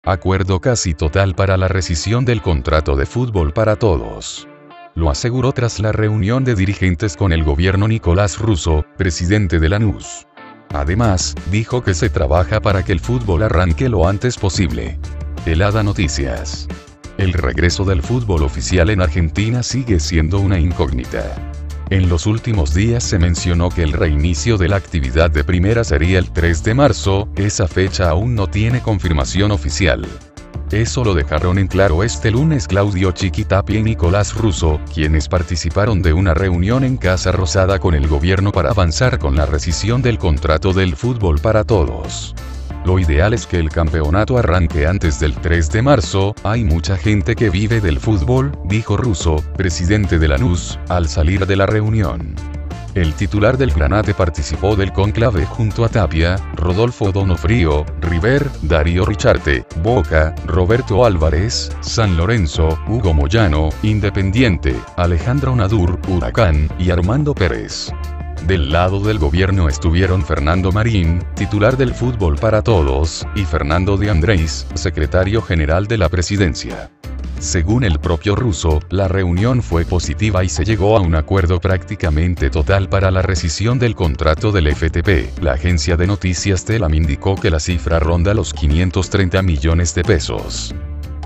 Acuerdo casi total para la rescisión del contrato de fútbol para todos. Lo aseguró tras la reunión de dirigentes con el gobierno Nicolás Russo, presidente de Lanús. Además, dijo que se trabaja para que el fútbol arranque lo antes posible. Helada Noticias. El regreso del fútbol oficial en Argentina sigue siendo una incógnita. En los últimos días se mencionó que el reinicio de la actividad de primera sería el 3 de marzo, esa fecha aún no tiene confirmación oficial. Eso lo dejaron en claro este lunes Claudio Chiqui Tapia y Nicolás Russo, quienes participaron de una reunión en Casa Rosada con el gobierno para avanzar con la rescisión del contrato del fútbol para todos. Lo ideal es que el campeonato arranque antes del 3 de marzo, hay mucha gente que vive del fútbol, dijo Russo, presidente de Lanús, al salir de la reunión. El titular del Granate participó del cónclave junto a Tapia, Rodolfo Donofrio, River, Darío Richarte, Boca, Roberto Álvarez, San Lorenzo, Hugo Moyano, Independiente, Alejandro Nadur, Huracán, y Armando Pérez. Del lado del gobierno estuvieron Fernando Marín, titular del Fútbol para Todos, y Fernando de Andrés, secretario general de la presidencia. Según el propio Russo, la reunión fue positiva y se llegó a un acuerdo prácticamente total para la rescisión del contrato del FTP. La agencia de noticias Telam indicó que la cifra ronda los 530 millones de pesos.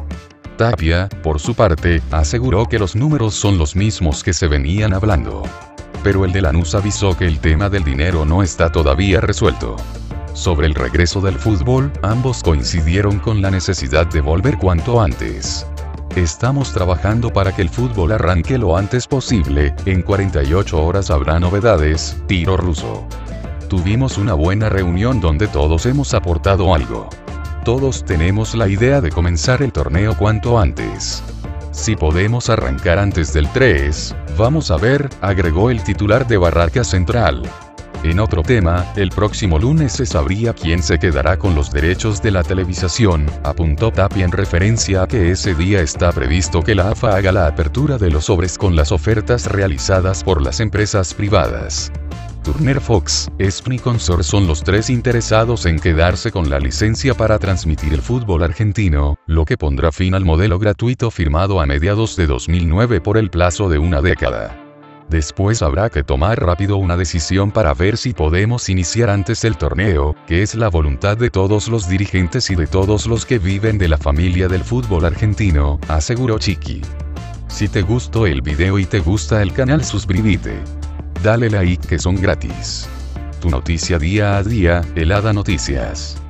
Tapia, por su parte, aseguró que los números son los mismos que se venían hablando. Pero el de Lanús avisó que el tema del dinero no está todavía resuelto. Sobre el regreso del fútbol, ambos coincidieron con la necesidad de volver cuanto antes. Estamos trabajando para que el fútbol arranque lo antes posible, en 48 horas habrá novedades, tiró Russo. Tuvimos una buena reunión donde todos hemos aportado algo. Todos tenemos la idea de comenzar el torneo cuanto antes. Si podemos arrancar antes del 3, vamos a ver, agregó el titular de Barraca Central. En otro tema, el próximo lunes se sabría quién se quedará con los derechos de la televisación, apuntó Tapia en referencia a que ese día está previsto que la AFA haga la apertura de los sobres con las ofertas realizadas por las empresas privadas. Turner Fox, ESPN y Consor son los tres interesados en quedarse con la licencia para transmitir el fútbol argentino, lo que pondrá fin al modelo gratuito firmado a mediados de 2009 por el plazo de una década. Después habrá que tomar rápido una decisión para ver si podemos iniciar antes el torneo, que es la voluntad de todos los dirigentes y de todos los que viven de la familia del fútbol argentino, aseguró Chiqui. Si te gustó el video y te gusta el canal, suscríbete. Dale like que son gratis. Tu noticia día a día, Helada Noticias.